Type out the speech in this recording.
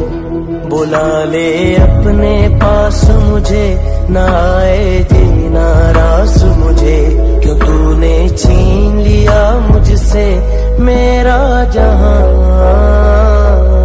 बुला ले अपने पास मुझे, ना आए जीना रास मुझे, क्यों तूने छीन लिया मुझसे मेरा जहां।